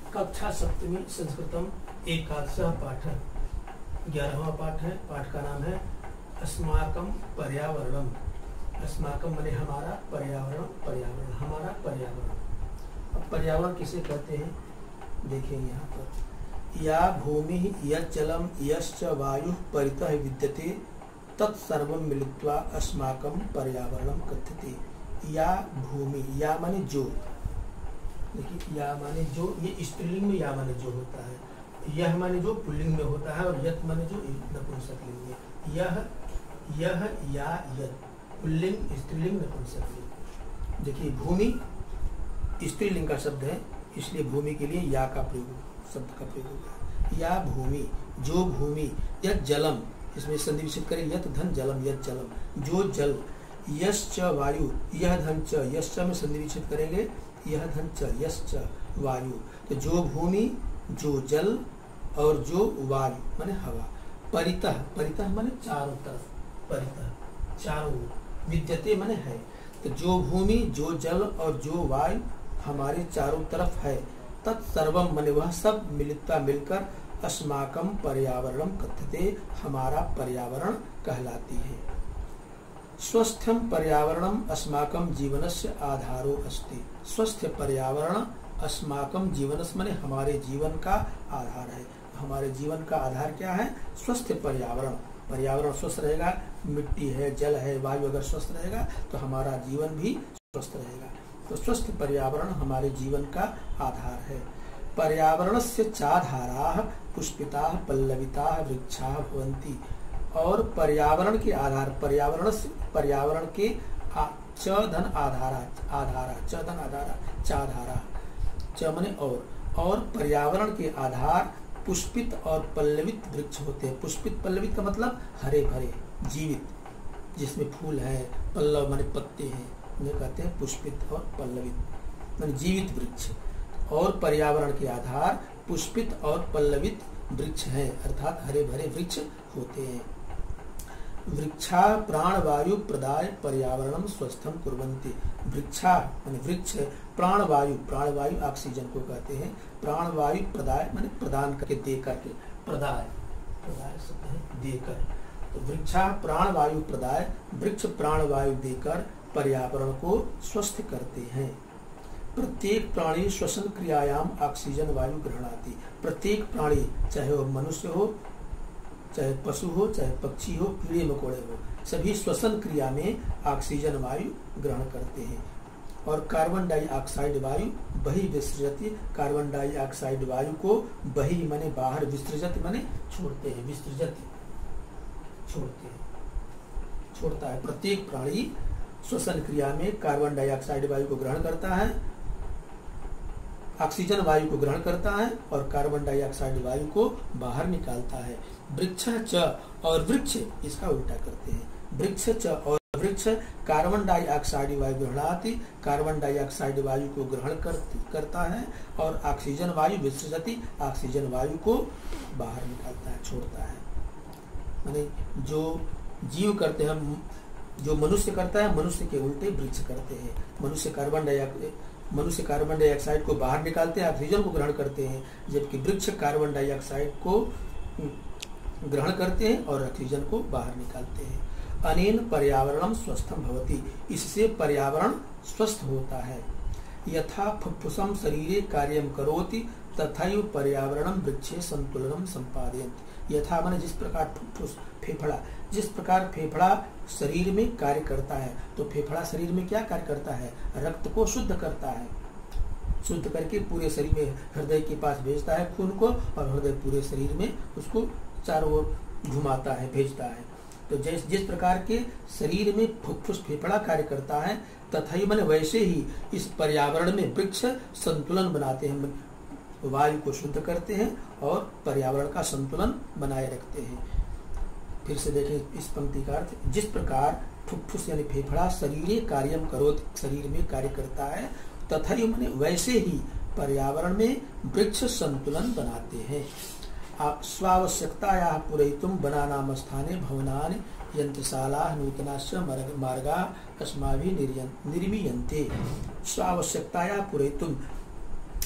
कक्षा सप्तमी संस्कृतम एकादशः पाठ 11वां पाठ है। पाठ का नाम है अस्माकं पर्यावरणम। अस्माकं माने हमारा, पर्यावरण पर्यावरण हमारा पर्यावरण। अब पर्यावरण किसे कहते हैं देखेंगे यहाँ पर। या भूमि यज्जलम यश्च वायु परितः विद्यते तत्सर्वं मिलित्वा अस्माकं पर्यावरणं कथ्यते। या भूमि, या माने जो, देखिए या माने जो, ये स्त्रीलिंग में या माने जो होता है। यह माने जो पुल्लिंग में होता है और यत माने जो नपुंसकलिंग में। यह या यत पुल्लिंग स्त्रीलिंग नपुंसकलिंग। देखिए भूमि स्त्रीलिंग का शब्द है, इसलिए भूमि के लिए या का प्रयोग, शब्द का प्रयोग होगा। या भूमि, जो भूमि। यत जलम, इसमें संधि विच्छेद करें, यत धन जलम, यत जलम, जो जल। यश्च वायु, यह धन च, यश्च में संधि विच्छेद करेंगे, यह धन च, यश्च वायु। तो जो भूमि, जो जल और जो वायु माने हवा। परितः, परितः माने चारों तरफ, परितः चारों ओर। विद्यते माने है। तो जो भूमि, जो जल और जो वायु हमारे चारों तरफ है, तत्सर्वम माने वह सब मिलिता मिलकर अस्माकं पर्यावरणं कथ्यते, हमारा पर्यावरण कहलाती है। स्वस्थं पर्यावरणं अस्माकं जीवनस्य आधारो अस्ति। स्वस्थ पर्यावरण अस्माकं जीवनस्य माने हमारे जीवन का आधार है। हमारे जीवन का आधार क्या है? स्वस्थ पर्यावरण। पर्यावरण स्वस्थ रहेगा, मिट्टी है, जल है, वायु अगर स्वस्थ रहेगा तो हमारा जीवन भी स्वस्थ रहेगा। तो स्वस्थ पर्यावरण हमारे जीवन का आधार है। पर्यावरणस्य चाधाराः पुष्पिताः पल्लविताः वृक्षाः भवन्ति। और पर्यावरण के आधार, पर्यावरण के च धन आधारा, आधारा च धन आधारा, चाधारा, च माने और पर्यावरण के आधार पुष्पित और पल्लवित वृक्ष होते हैं। पुष्पित पल्लवित का मतलब हरे भरे जीवित, जिसमें फूल है, पल्लव माने पत्ते हैं, उन्हें कहते हैं पुष्पित और पल्लवित माने जीवित वृक्ष। और पर्यावरण के आधार पुष्पित और पल्लवित वृक्ष हैं, अर्थात हरे भरे वृक्ष होते हैं। वृक्षा प्राणवायु प्रदाय पर्यावरणं स्वस्थं कुर्वन्ति। वृक्षा माने वृक्ष, प्राणवायु, प्राणवायु ऑक्सीजन को कहते हैं। प्राणवायु प्रदाय माने प्रदान करके, दे करके, प्रदाय, प्रदाय शब्द है देकर। तो वृक्षा प्राणवायु प्रदाय, वृक्ष प्राणवायु देकर पर्यावरण को स्वस्थ करते हैं। प्रत्येक प्राणी श्वसन क्रियायाम ऑक्सीजन वायु ग्रहणाति। प्रत्येक प्राणी, चाहे वो मनुष्य हो, चाहे पशु हो, चाहे पक्षी हो, कीड़े मकोड़े हो, सभी श्वसन क्रिया में ऑक्सीजन वायु ग्रहण करते हैं। और कार्बन डाइऑक्साइड वायु बहि विसर्जति। कार्बन डाइऑक्साइड वायु को बहि माने बाहर, विसर्जति माने छोड़ते हैं, विसर्जति छोड़ते हैं, छोड़ता है। प्रत्येक प्राणी श्वसन क्रिया में कार्बन डाइऑक्साइड वायु को ग्रहण करता है, ऑक्सीजन वायु को ग्रहण करता है और कार्बन डाइऑक्साइड वायु को बाहर निकालता है। वृक्ष च, और वृक्ष इसका उल्टा करते हैं। वृक्ष च, और वृक्ष कार्बन डाइऑक्साइड वायु ग्रहणाति, कार्बन डाइऑक्साइड वायु को ग्रहण करता है और ऑक्सीजन वायु विसर्जति, ऑक्सीजन वायु को बाहर निकालता है, छोड़ता है। माने जो जीव करते हैं, जो मनुष्य करता है, मनुष्य के उल्टे वृक्ष करते हैं। मनुष्य कार्बन डाइऑक्साइड को बाहर निकालते हैं, ऑक्सीजन को ग्रहण करते हैं, जबकि वृक्ष कार्बन डाइऑक्साइड को ग्रहण करते हैं और ऑक्सीजन को बाहर निकालते हैं। अनेन पर्यावरणं स्वस्थं भवति। इससे पर्यावरण स्वस्थ होता है। यथा फुफ्फुसं शरीरे कार्यं करोति तथैव पर्यावरणं वृक्षे संतुलनं संपादयन्ति। यथा माने जिस प्रकार फुफ्फुस, फेफड़ा, जिस प्रकार फेफड़ा शरीर में कार्य करता है, तो फेफड़ा शरीर में क्या कार्य करता है? रक्त को शुद्ध करता है, शुद्ध करके पूरे शरीर में हृदय के पास भेजता है खून को, और हृदय पूरे शरीर में उसको चारों ओर घुमाता है, भेजता है। तो जिस प्रकार के शरीर में फुफ्फुस, फेफड़ा कार्य करता है, तथा माने वैसे ही इस पर्यावरण में वृक्ष संतुलन बनाते हैं, वायु को शुद्ध करते हैं और पर्यावरण का संतुलन बनाए रखते हैं। फिर से देखें इस पंक्ति का अर्थ। जिस प्रकार फुफ्फुस यानी फेफड़ा शरीरे कार्यम करोति, शरीर में कार्य करता है, तथा माने वैसे ही पर्यावरण में वृक्ष संतुलन बनाते हैं। स्वावश्यकतायाः पूरयितुं वनानां स्थाने भवनानि यंत्रशालाः नूतनाश्च मार्गाः अस्माभिः निर्मीयन्ते। स्वावश्यकतायाः पूरयितुं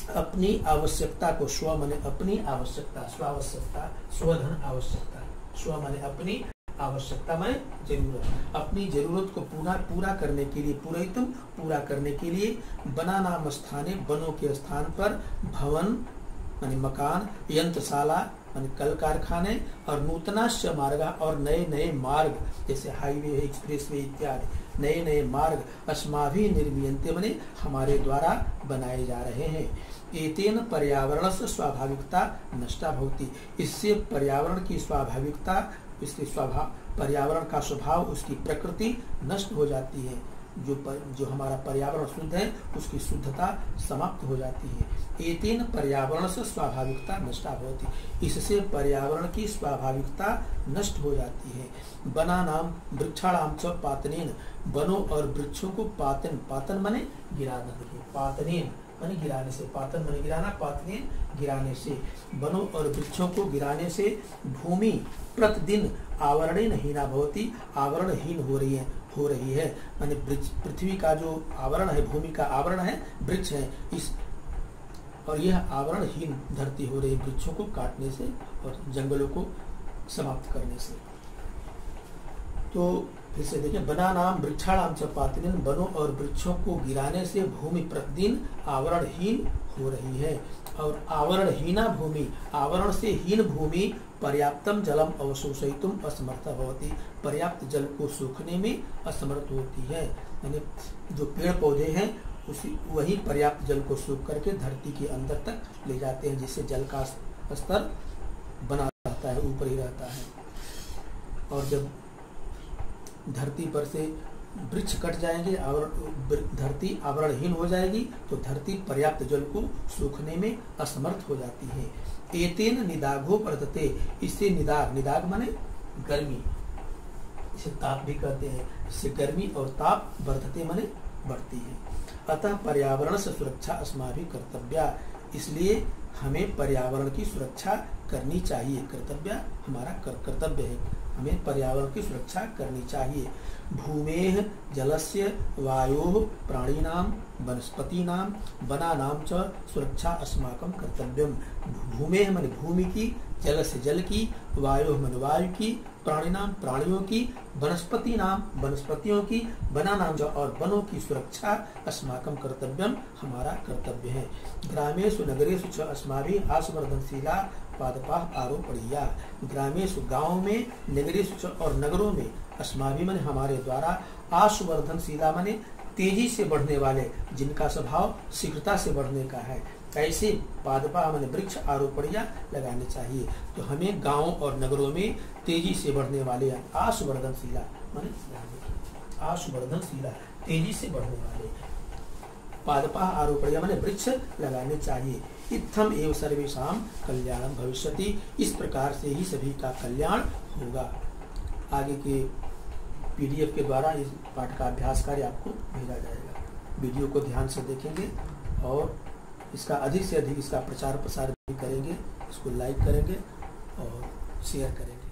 अपनी आवश्यकता को, स्व माने अपनी आवश्यकता, स्वावश्यकता, स्वधन आवश्यकता, स्व माने अपनी आवश्यकता माने जरूरत, अपनी जरूरत को पूरा करने के लिए, पूरा करने के लिए बना नाम स्थाने, बनों के स्थान पर भवन माने मकान, यंत्रशाला माने कल कारखाने, और नूतनाश्च मार्ग, और नए नए मार्ग जैसे हाईवे, एक्सप्रेसवे इत्यादि नए नए मार्ग अस्माभि निर्मीयन्ते माने हमारे द्वारा बनाए जा रहे हैं। एतेन पर्यावरण से स्वाभाविकता नष्टा भवति, इससे पर्यावरण की स्वाभाविकता, इसके स्वभाव, पर्यावरण का स्वभाव, उसकी प्रकृति नष्ट हो जाती है। जो हमारा पर्यावरण शुद्ध है उसकी शुद्धता समाप्त हो जाती है। एतेन पर्यावरण से स्वाभाविकता नष्टा भवति, इससे पर्यावरण की स्वाभाविकता नष्ट हो जाती है। बना नाम वृक्षाणाम च पातनेन, वनों और वृक्षों को पातन, पातन माने गिराना, देखिए पातनेन माने गिराने से, पातन माने गिराना, पातनेन गिराने से, वनों और वृक्षों को गिराने से भूमि प्रतिदिन आवरणेन हीना भवति, आवरणहीन हो रही है माने पृथ्वी का जो आवरण है, भूमि का आवरण है वृक्ष है, इस और यह आवरणहीन धरती हो रही वृक्षों को काटने से और जंगलों को समाप्त करने से। तो फिर से देखिए, बना नाम वृक्षाणाम च पातनेन, वनों और वृक्षों को गिराने से भूमि प्रतिदिन आवरणहीन हो रही है, और आवरणहीना भूमि, आवरण से हीन भूमि पर्याप्तम जलम अवशोषयितुम असमर्थ भवति, पर्याप्त जल को सूखने में असमर्थ होती है। यानी जो पेड़ पौधे हैं उसी वही पर्याप्त जल को सूख करके धरती के अंदर तक ले जाते हैं, जिससे जल का स्तर बना रहता है, ऊपर ही रहता है। और जब धरती पर से वृक्ष कट जाएंगे, धरती आवरणहीन हो जाएगी, तो धरती पर्याप्त जल को सूखने में असमर्थ हो जाती है। एतेन निदाघो वर्धते, इससे निदाग माने गर्मी, इसे ताप भी कहते हैं, इससे गर्मी और ताप वर्धते माने बढ़ती है। अतः पर्यावरण से सुरक्षा अस्माभिः कर्तव्या, इसलिए हमें पर्यावरण की सुरक्षा करनी चाहिए। कर्तव्य हमारा कर्तव्य है, हमें पर्यावरण की सुरक्षा करनी चाहिए। भूमेः जलस्य वायोः प्राणिनां वनस्पतीनां वनानां च सुरक्षा अस्माकं कर्तव्यम। भूमेः माने भूमि की, जल से जल की, वायोः माने वायु की, प्राणिनां प्राणियों की, वनस्पतीनां वनस्पतियों की, वनानां और वनों की सुरक्षा अस्माकं कर्तव्यम हमारा कर्तव्य है। ग्रामेषु नगरेषु च अस्माभिः आशुवर्धनशीला पादपाः आरोपणीया। ग्रामेषु गाँव में, नगरेषु च और नगरों में, अस्माभिः माने हमारे द्वारा, आशुवर्धनशीला माने तेजी से बढ़ने वाले, जिनका स्वभाव शीघ्रता से बढ़ने का है, ऐसे पादपा माने वृक्ष आरोपणिया लगाने चाहिए। तो हमें गांव और नगरों में तेजी से बढ़ने वाले, आशुवर्धनशीला माने आशुवर्धनशीला तेजी से बढ़ने वाले पादपा आरोपणिया माने वृक्ष लगाने चाहिए। इत्थम एव सर्वेषां कल्याणम भविष्यति, इस प्रकार से ही सभी का कल्याण होगा। आगे के PDF के द्वारा इस पाठ का अभ्यास कार्य आपको भेजा जाएगा। वीडियो को ध्यान से देखेंगे और इसका अधिक से अधिक इसका प्रचार प्रसार भी करेंगे, इसको लाइक करेंगे और शेयर करेंगे।